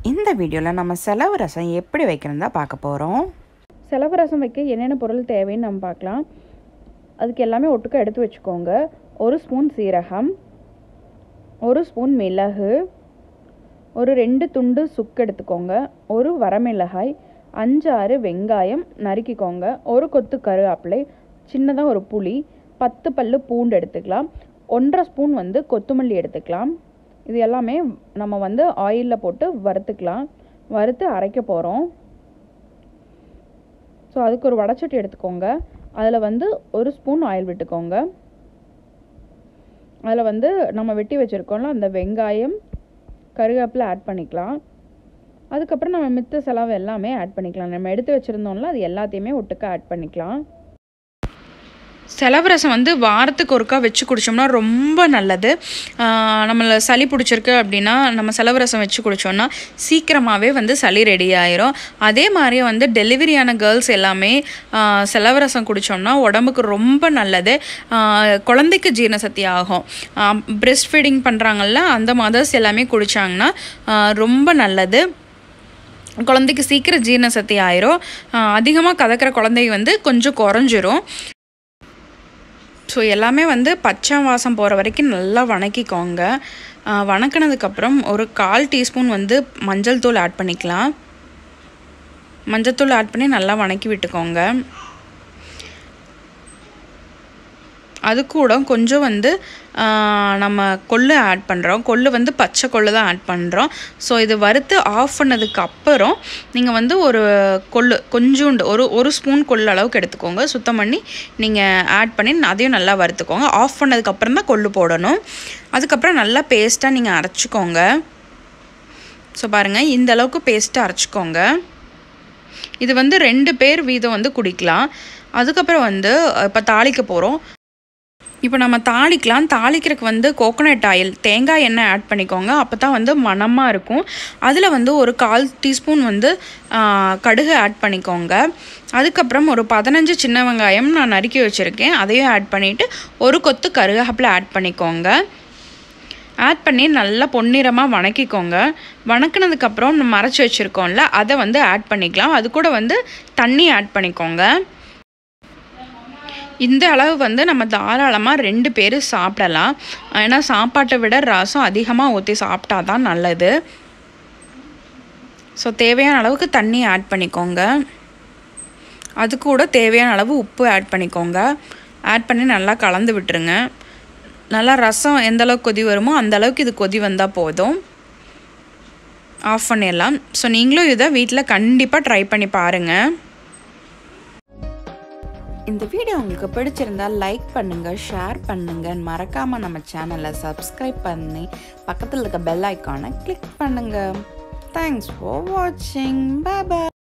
இந்த வீடியோவில் நம்ம செலவு ரசம் எப்படி வைக்கிறதா பார்க்க போகிறோம். செலவு ரசம் வைக்க என்னென்ன பொருள் தேவைன்னு நம்ம பார்க்கலாம். அதுக்கு எல்லாமே ஒட்டுக்க எடுத்து வச்சுக்கோங்க. 1 ஸ்பூன் சீரகம், 1 ஸ்பூன் மிளகு, ஒரு 2 துண்டு சுக்கு எடுத்துக்கோங்க, 1 வரமிளகாய், 5-6 வெங்காயம் நறுக்கிக்கோங்க, 1 கொத்து கருவேப்பிலை, சின்னதாக ஒரு புளி, 10 பல்லு பூண்டு எடுத்துக்கலாம், 1.5 ஸ்பூன் கொத்தமல்லி எடுத்துக்கலாம். இது எல்லாமே நம்ம ஆயிலில் போட்டு வறுத்துக்கலாம். வறுத்து அரைக்க போகிறோம். ஸோ அதுக்கு ஒரு வடைச்சட்டி எடுத்துக்கோங்க. அதில் 1 ஸ்பூன் ஆயில் விட்டுக்கோங்க. அதில் நம்ம வெட்டி வச்சுருக்கோம்ல அந்த வெங்காயம் கருவேப்பிலை ஆட் பண்ணிக்கலாம். அதுக்கப்புறம் நம்ம மித்த செலவு எல்லாமே ஆட் பண்ணிக்கலாம். நம்ம எடுத்து வச்சுருந்தோம்ல அது எல்லாத்தையுமே ஒட்டுக்க ஆட் பண்ணிக்கலாம். செலவு ரசம் வாரத்துக்கு ஒருக்கா வச்சு குடித்தோம்னா ரொம்ப நல்லது. நம்மளை சளி பிடிச்சிருக்கு அப்படின்னா நம்ம செலவு ரசம் வச்சு குடித்தோம்னா சீக்கிரமாகவே சளி ரெடி ஆயிரும். அதே மாதிரியே டெலிவரியான கேர்ள்ஸ் எல்லாமே செலவு ரசம் குடித்தோம்னா உடம்புக்கு ரொம்ப நல்லது. குழந்தைக்கு ஜீரண சக்தி ஆகும். பிரெஸ்ட் ஃபீடிங் பண்ணுறாங்கல்ல அந்த மதர்ஸ் எல்லாமே குடித்தாங்கன்னா ரொம்ப நல்லது. குழந்தைக்கு சீக்கிரம் ஜீரண சக்தி ஆயிரும். அதிகமாக கதக்கிற குழந்தை கொஞ்சம் குறைஞ்சிரும். ஸோ எல்லாமே பச்சை வாசம் போகிற வரைக்கும் நல்லா வணக்கிக்கோங்க. வணக்கினதுக்கப்புறம் ஒரு 1/4 டீஸ்பூன் மஞ்சள் தூள் ஆட் பண்ணிக்கலாம். மஞ்சள் தூள் ஆட் பண்ணி நல்லா வணக்கி விட்டுக்கோங்க. அது கூட கொஞ்சம் நம்ம கொள்ளு ஆட் பண்ணுறோம். கொள்ளு பச்சை கொள்ளு தான் ஆட் பண்ணுறோம். ஸோ இது வறுத்து ஆஃப் பண்ணதுக்கு அப்புறம் நீங்கள் ஒரு கொள்ளு கொஞ்சோண்டு ஒரு ஸ்பூன் கொள்ளு அளவுக்கு எடுத்துக்கோங்க. சுத்தம் பண்ணி நீங்கள் ஆட் பண்ணி அதையும் நல்லா வறுத்துக்கோங்க. ஆஃப் பண்ணதுக்கப்புறம் தான் கொள்ளு போடணும். அதுக்கப்புறம் நல்லா பேஸ்ட்டாக நீங்கள் அரைச்சிக்கோங்க. ஸோ பாருங்கள், இந்த அளவுக்கு பேஸ்ட்டாக அரைச்சிக்கோங்க. இது 2 பேர் வீதம் குடிக்கலாம். அதுக்கப்புறம் இப்போ தாளிக்க போகிறோம். இப்போ நம்ம தாளிக்கலாம். தாளிக்கிறதுக்கு கோகோனட் ஆயில் தேங்காய் எண்ணெய் ஆட் பண்ணிக்கோங்க. அப்போ தான் மணமாக இருக்கும். அதில் ஒரு 1/4 டீஸ்பூன் கடுகு ஆட் பண்ணிக்கோங்க. அதுக்கப்புறம் ஒரு 15 சின்ன வெங்காயம் நான் நறுக்கி வச்சுருக்கேன், அதையும் ஆட் பண்ணிவிட்டு 1 கொத்து கருவேப்பிலை ஆட் பண்ணிக்கோங்க. ஆட் பண்ணி நல்லா பொன்னிறமாக வணக்கிக்கோங்க. வணக்கினதுக்கப்புறம் நம்ம அரைச்சி வச்சுருக்கோம்ல அதை ஆட் பண்ணிக்கலாம். அது கூட தண்ணி ஆட் பண்ணிக்கோங்க. இந்த அளவு நம்ம தாராளமாக 2 பேர் சாப்பிடலாம். ஏன்னா சாப்பாட்டை விட ரசம் அதிகமாக ஊற்றி சாப்பிட்டா தான் நல்லது. ஸோ தேவையான அளவுக்கு தண்ணி ஆட் பண்ணிக்கோங்க. அது கூட தேவையான அளவு உப்பு ஆட் பண்ணிக்கோங்க. ஆட் பண்ணி நல்லா கலந்து விட்டுருங்க. நல்லா ரசம் எந்த அளவுக்கு கொதி வருமோ அந்த அளவுக்கு இது கொதி வந்தால் போதும். ஆஃப் பண்ணிடலாம். ஸோ நீங்களும் இதை வீட்டில் கண்டிப்பாக ட்ரை பண்ணி பாருங்கள். இந்த வீடியோ உங்களுக்கு பிடிச்சிருந்தா லைக் பண்ணுங்கள், ஷேர் பண்ணுங்கள், மறக்காமல் நம்ம சேனலை சப்ஸ்கிரைப் பண்ணி பக்கத்தில் இருக்க பெல் ஐக்கானை கிளிக் பண்ணுங்கள். தேங்க்ஸ் ஃபார் வாட்சிங். Bye by.